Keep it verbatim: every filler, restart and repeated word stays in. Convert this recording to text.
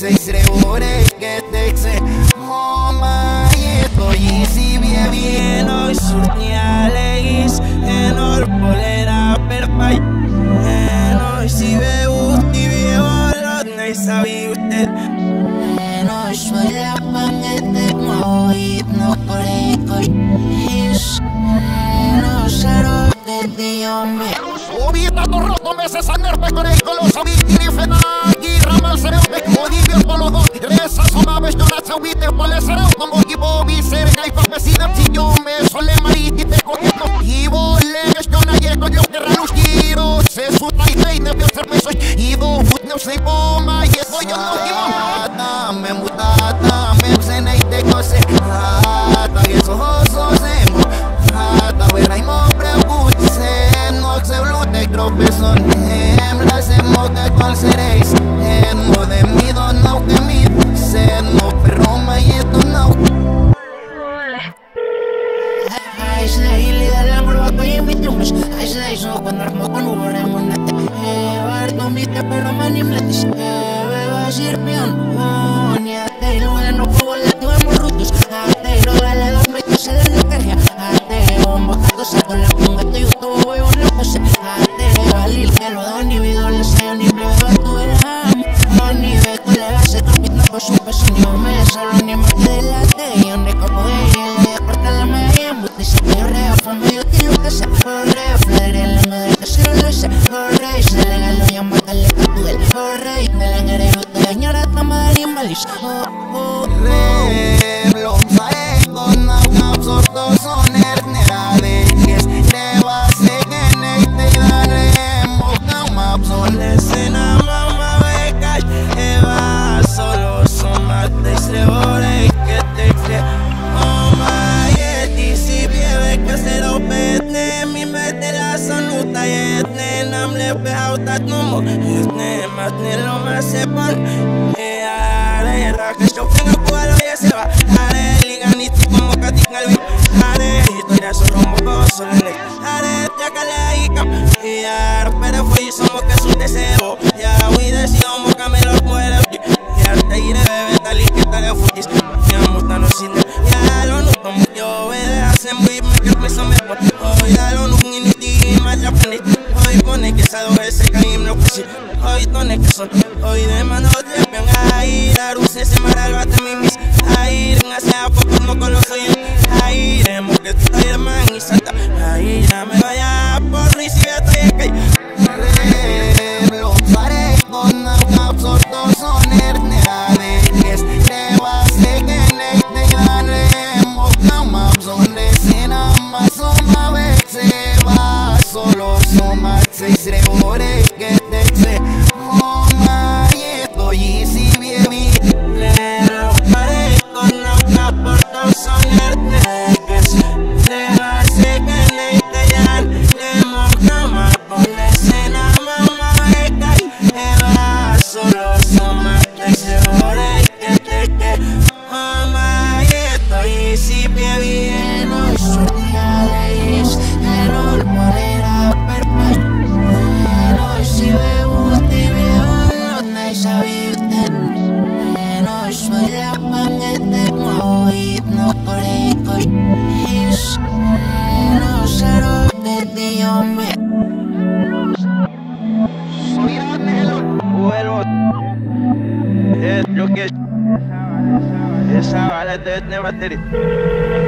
seis rebores que te xe Homa yeto yisi bie bien Oy surnialeis En orpolera perpay En oy si be usti bie olot Nei sabi usted En oy suela pangete Moit no korekoy Is En oy saro que diombe Ubita torro come se saner pe con el coloso vitini fena Ramal sereu pe odivio pologo Resa soma bestona tsawite pole sereu Como gibo bi serga y papesina Tiño me sole mariti te cogiendo Gibo le bestona yeko yo que ranus giro Se suta y reine vio ser mesoy Ido fut no se poma Yeso yo no gibo Mata me mutata me psene y te cose Mata yeso hoso semo Mata vera y mo preocuse No se blute tropezón Hembra se moca cual seréis En mo de mi donau que mi Sen no perroma y esto no Ai sei líder del amor bajo y invitrumes Ai sei so cuando armo con ubore monate Barto mite pero manimletis Beba sirpion Oniate y luego no puedo la tuve morrutos Ate y luego la dos metos se den de carga Ate un bocado saco la punga Te youtube voy a una pose Ate valil que lo da individuo Le sé ni breve tu verán No ni ve colega se tropita por su peso Ni un mes solo ni me de la te Y un rico poder Corta la media embuste Se me reo fondo yo tiro que se corre Fledre el lengo del que se lo se corre Y se le galo y ambatale capudel corre Y me le ngerero te dañara Tamadar y embalis Reblo fae con agua absorto son ernera Es reba se gene te daremos Gama absorte Escena mamá becas Eva solo son mates rebores que te xe Homa yeti si bie que se lo petne Mi mete la sonuta yetne Nam le pe hautat numo Yetne matne lo más sepan Are ra que yo tengo cualo y se va Are liganiti como katik ngalwi Are hito ya so rombo ko solele Are yakale ikam Yar pero fui somos que es un deseo Ya voy decido moca me lo muere Yar te iré bebé tal y que tal futis Ya muta no sin Ya lo no tomo yo bebé hacen muy me que peso me pone Hoy da lo no ni ti más la prendí Hoy pone que sado ese caim no pusi Hoy tone que son Hoy de mano te venga a ir a ruce se mara el bate mi mis A ir en hacia poco no con los oídos A ir en que tú estás hermano y salta A ir ya me vaya por risi y que Reblo fae con agua absorto son ernera Es reba se gene te daremos Gama absorte sin ambas soma vexe Va solo soma seis rebores que te xe Homa yeto yisi bie bie Reblo fae con agua absorto son erneques Reba se gene te daremos Gama por la escena mamá becas Eva solo son mates rebores que te xe Homa yeto y si bie bien Hoy surnialeis En orpolera perpay Hoy si be usti bie olot Nei sabi usted Hoy suela pangete Moit no korekoy Is No saro que diombe Vuelvo Es lo que Esa bala de batería